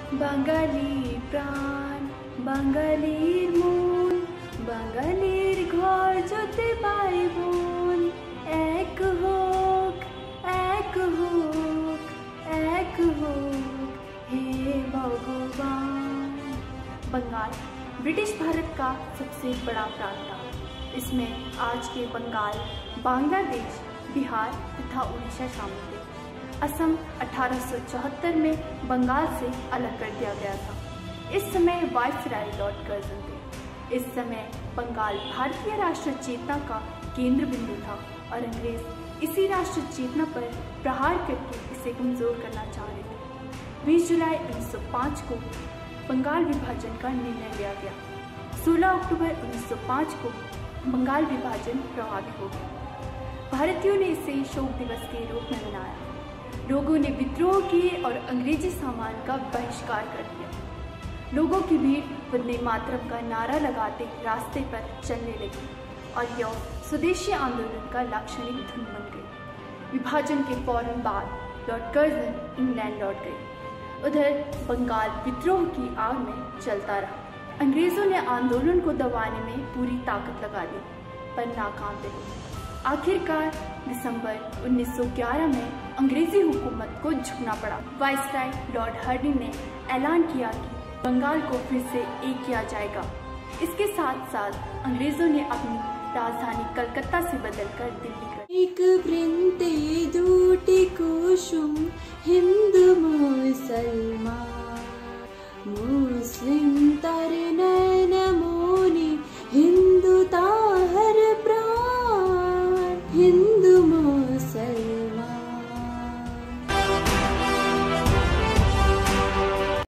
বাঙালির প্রাণ, বাঙালির মন, বাঙালির ঘর যদি ভাই বোন এক হোক, এক হোক, এক होक हे भगवान। बंगाल ब्रिटिश भारत का सबसे बड़ा प्रांत था। इसमें आज के बंगाल, बांग्लादेश, बिहार तथा उड़ीसा शामिल थे। असम 1874 में बंगाल से अलग कर दिया गया था। इस समय वायसराय लॉर्ड कर्जन थे। इस समय बंगाल भारतीय राष्ट्र चेतना का केंद्र बिंदु था और अंग्रेज इसी राष्ट्र चेतना पर प्रहार करके इसे कमजोर करना चाह रहे थे। 20 जुलाई 1905 को बंगाल विभाजन का निर्णय लिया गया। 16 अक्टूबर 1905 को बंगाल विभाजन प्रभावी हो गया। भारतीयों ने इसे शोक दिवस के रूप में मनाया। लोगों ने विद्रोह किए और अंग्रेजी सामान का बहिष्कार कर दिया। लोगों की भीड़ वंदे मातरम का नारा लगाते रास्ते पर चलने लगी और यह स्वदेशी आंदोलन का लाक्षणिक धुन बन गई। विभाजन के फौरन बाद लॉर्ड कर्जन इंग्लैंड लौट गए। उधर बंगाल विद्रोह की आग में चलता रहा। अंग्रेजों ने आंदोलन को दबाने में पूरी ताकत लगा दी पर नाकाम रहे। आखिरकार दिसंबर 1911 में अंग्रेजी हुकूमत को झुकना पड़ा। वायसराय लॉर्ड हर्डिंग ने ऐलान किया कि बंगाल को फिर से एक किया जाएगा। इसके साथ साथ अंग्रेजों ने अपनी राजधानी कलकत्ता से बदलकर दिल्ली कर एक वृंते दूटे कुसुम हिंद